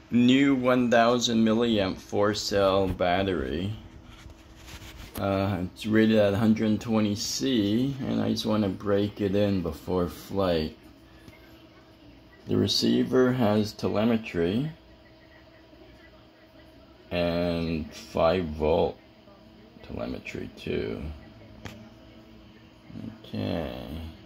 new 1000 milliamp 4-cell battery. It's rated at 120C, and I just want to break it in before flight. The receiver has telemetry and 5-volt telemetry too. Okay.